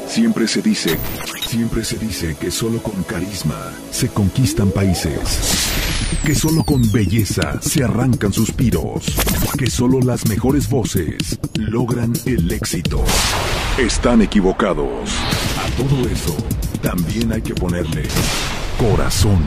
Siempre se dice que solo con carisma se conquistan países, que solo con belleza se arrancan suspiros, que solo las mejores voces logran el éxito. Están equivocados. A todo eso también hay que ponerle corazón.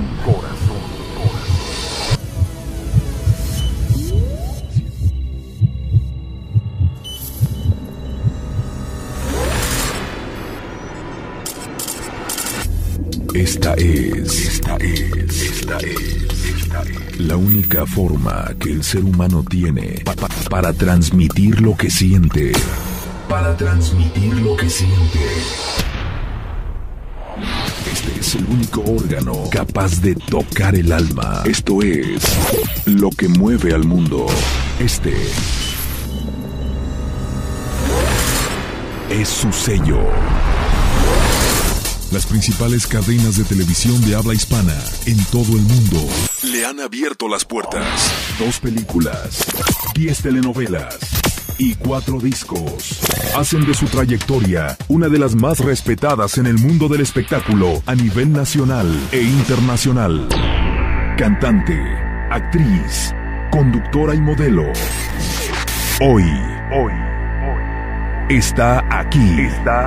Esta es la única forma que el ser humano tiene para transmitir lo que siente. Este es el único órgano capaz de tocar el alma. Esto es lo que mueve al mundo. Este es su sello. Las principales cadenas de televisión de habla hispana en todo el mundo le han abierto las puertas. 2 películas, 10 telenovelas y 4 discos hacen de su trayectoria una de las más respetadas en el mundo del espectáculo a nivel nacional e internacional. Cantante, actriz, conductora y modelo. Hoy está aquí.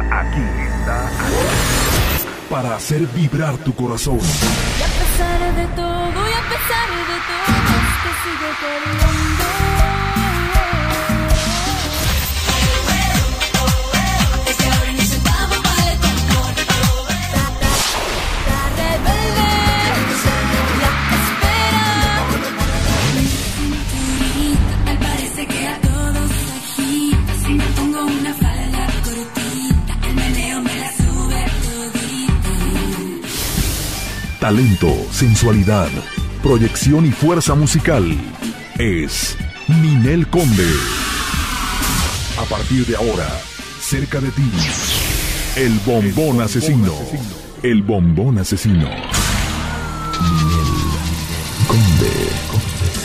Para hacer vibrar tu corazón. Y a pesar de todo, te sigo queriendo. Es que ahora necesitamos vale tu amor. Rebelde, la espera. Al parece que a todos agita. Si me pongo una falda cortita, el meneo me la sube todita. Talento, sensualidad, proyección y fuerza musical. Es Ninel Conde. A partir de ahora, cerca de ti, el bombón asesino. El bombón asesino. Ninel Conde.